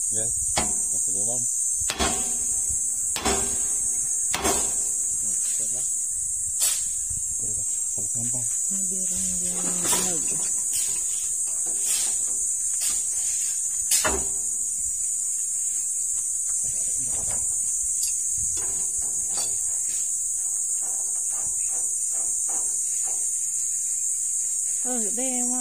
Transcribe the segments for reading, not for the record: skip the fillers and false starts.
Yes. Satu doang. Coba. Kalau sampah. Birang dilag. Oh, dema.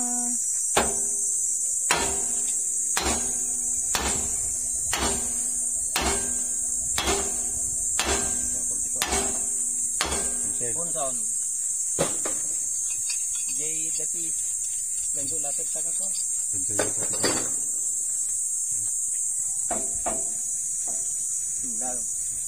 Punson. Jay dati lengko lapit tak ako. Tinggal.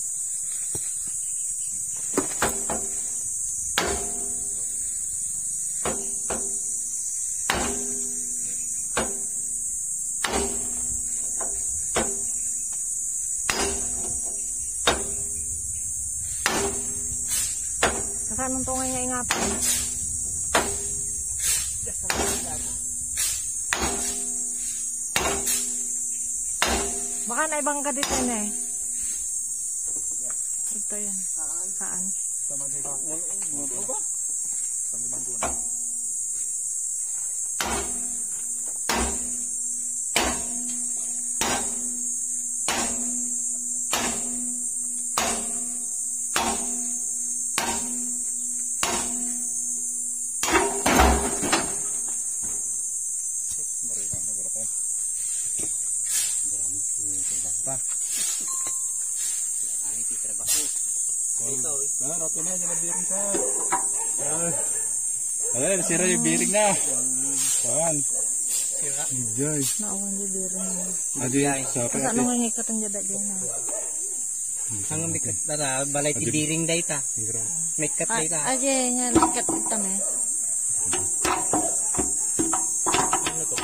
Anong tungay nga ingapin? Baka na ibang ka dito na eh. Ito yan. Haan. Ay, titrabaho. Ito eh. Rato na, dyan ang bearing sa. Ayan, sira yung bearing na. Saan? Sira. Enjoy. Naawan yung biring mo. Adi, sa Kasi anong ngikot ang jada dyan na? Ang mikat dara balay ti diring dayta. Mikat dayta. Aje nga ngikot ito na eh. Ano to?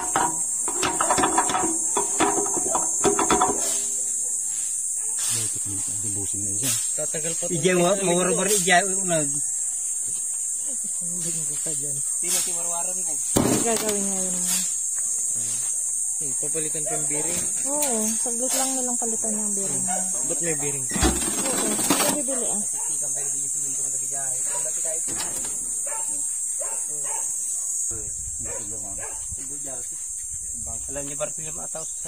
Busin na siya. Tatagal pa. Ijay mawar-war ijay unag. Linggo ka dyan. Tino ti warwaran ko. Ano gagawin ngayon mo? Papalitan ko yung bearing. Oo, saglit lang nilang palitan yung biring mo. Ba't may bearing pa? Oo, hindi bili ah. Ikan pa yung diisin ko na bigay. Dati kahit ito. Ibu jauh. Alam niyo ba film atau sa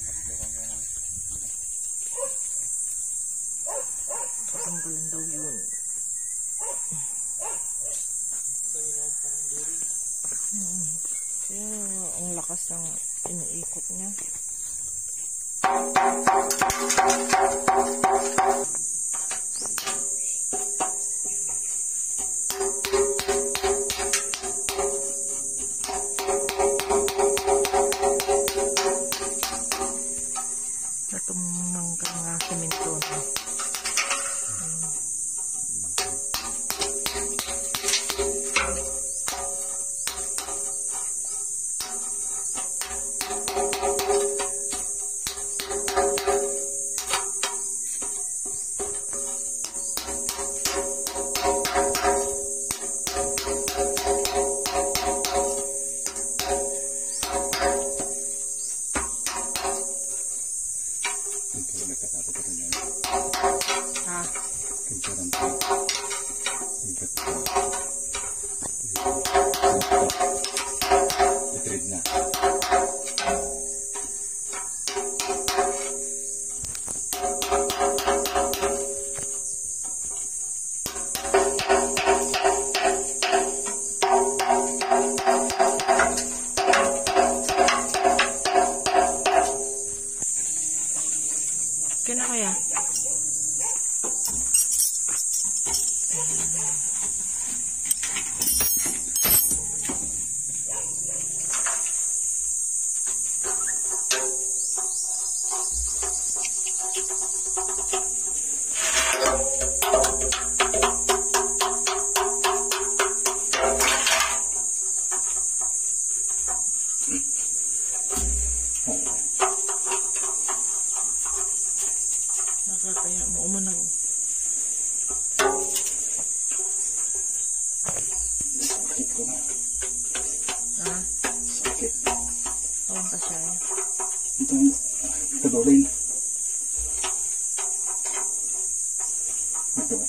Tanggalin daw yun. Kaya ang lakas ng iniikot niya. Natumang ka nga simento na. Kaya kaya? Kaya mo umunag. Sakit ko na. Ah? Sakit. Tawang ka siya eh. Itong dudulin. Ito.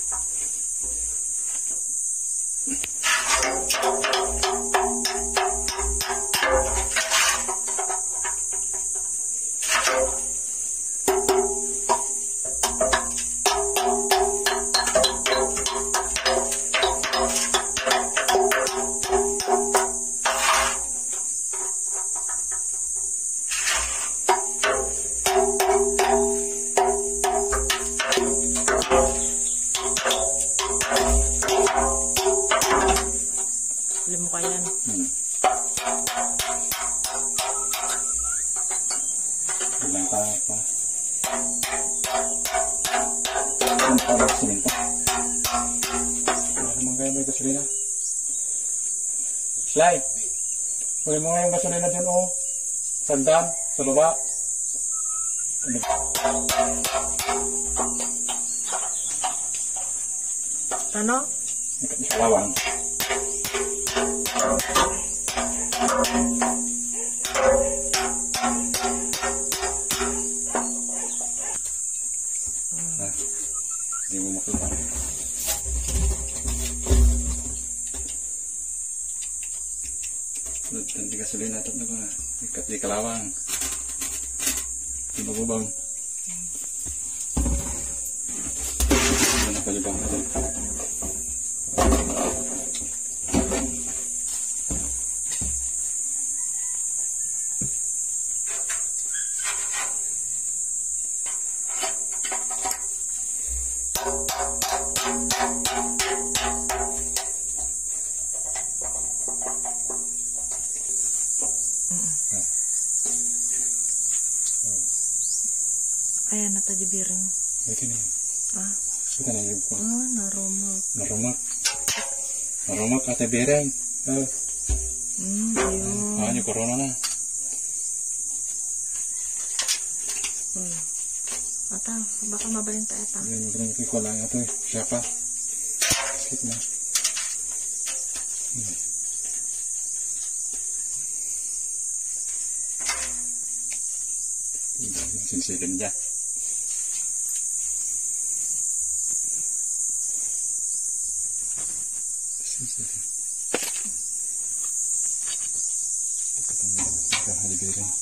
Alam mo kaya yan. Bilang pa. Ano pa ba siminta? Ano naman kayo may gasolina? Sly! Huwag mo nga yung gasolina dyan, oh. Sandaan, sa baba. Ano? Kalawang. Hindi mo makita. Nanti gasolina ito na ba? Ikat di kalawang. Ibabubang. Ano na palibang ito? Ayan na tadi biring. Ito na yun. Ah, Ito na yun po. narumak. Narumak ate bereng. Ayun. Ano corona na. Ata, baka mabalin tayo ata. Yan yung ko lang ito. Siapa? Skip na. Sinsigan niya. Sinsigan. Dekatan ng halibirin.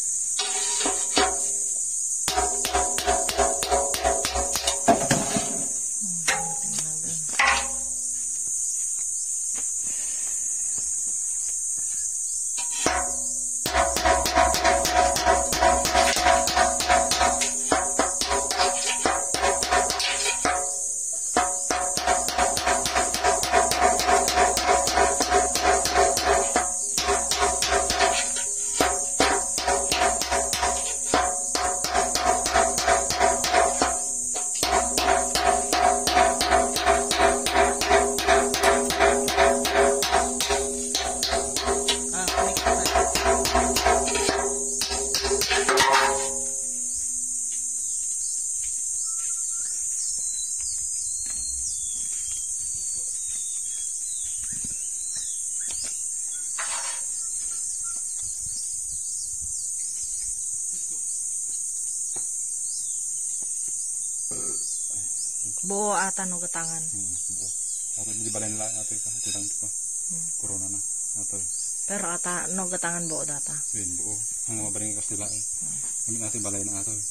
Buo ata no gatangan. Atau di balai nila ato ka tidang ko. Corona na ato. Pero ata no gatangan buo data. Yun buo. Ang mabaling ka sila eh. Kami natin balay na ato.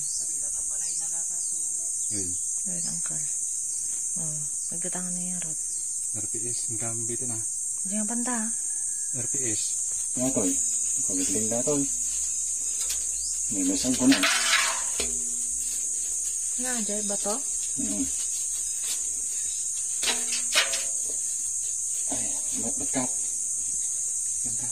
Yun. Ayun angkal. Naggatangan niya rod. RPS ang gambit na. Diyan banda. RPS. Nga to eh. Pagkitling na to eh. May mesang ko na. Nga, Jay ba to? Ay, bakat. Ganda.